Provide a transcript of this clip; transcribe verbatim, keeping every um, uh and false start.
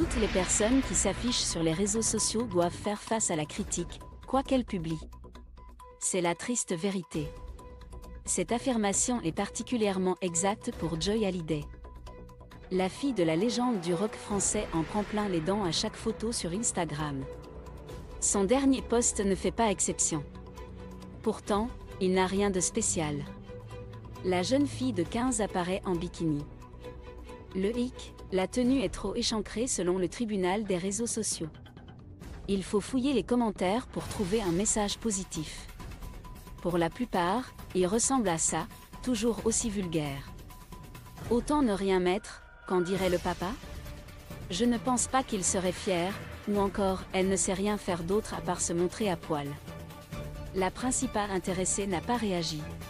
Toutes les personnes qui s'affichent sur les réseaux sociaux doivent faire face à la critique, quoi qu'elles publient. C'est la triste vérité. Cette affirmation est particulièrement exacte pour Joy Hallyday. La fille de la légende du rock français en prend plein les dents à chaque photo sur Instagram. Son dernier post ne fait pas exception. Pourtant, il n'a rien de spécial. La jeune fille de quinze apparaît en bikini. Le hic, la tenue est trop échancrée selon le tribunal des réseaux sociaux. Il faut fouiller les commentaires pour trouver un message positif. Pour la plupart, il ressemble à ça, toujours aussi vulgaire. Autant ne rien mettre, qu'en dirait le papa? Je ne pense pas qu'il serait fier, ou encore, elle ne sait rien faire d'autre à part se montrer à poil. La principale intéressée n'a pas réagi.